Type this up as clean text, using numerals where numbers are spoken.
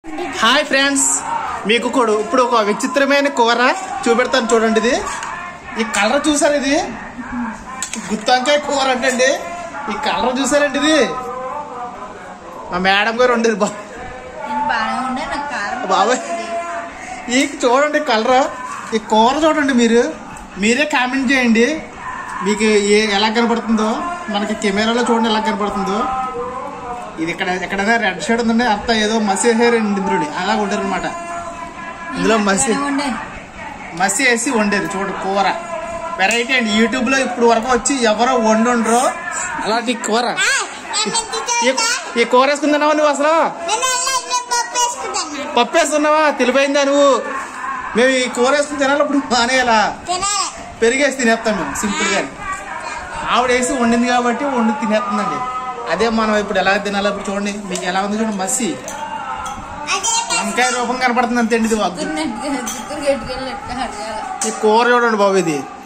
Hi friends, మీకు కూడా ఇప్పుడు ఒక విచిత్రమైన కూర చూపెడతాను చూడండి. ఇది ఈ కలర్ చూసారు, ఇది గుత్తంకాయ కూర అంటండి. ఈ కలర్ చూసారండి, ఇది మా మేడం గారు వండేది బాబాయ్. ఈ చూడండి కలర్, ఈ కూర చూడండి. మీరే కామెంట్ చేయండి మీకు ఎలా కనపడుతుందో. మనకి కెమెరాలో చూడండి ఎలా కనపడుతుందో. ఇది ఎక్కడైనా రెడ్ షేడ్ ఉందండి, అంతా ఏదో మసేసారండి ఇందులో, అలా వండారు అనమాట. ఇందులో మసి వేసి వండారు. చూడండి కూర వెరైటీ అండి. యూట్యూబ్ లో ఇప్పుడు వరకు వచ్చి ఎవరో వండుండ్రో అలాంటి కూర. ఈ కూర వేసుకుంటున్నావా నువ్వు? అసలు పప్పు వేసుకున్నావా? తెలిపోయిందా నువ్వు? మేము ఈ కూర వేసుకుని తినాలి. ఇప్పుడు మానేయాలా? పెరిగేసి తినేస్తాం మేము సింపుల్ గా. ఆవిడ వేసి వండింది కాబట్టి వండి తినేస్తుందండి. అదే మనం ఇప్పుడు ఎలా తినాలి ఇప్పుడు చూడండి. మీకు ఎలా ఉంది చూడండి, మసి వంకాయ రూపం కనపడుతుంది అంతే అండి. ఇది ఈ కూర చూడండి బాబు, ఇది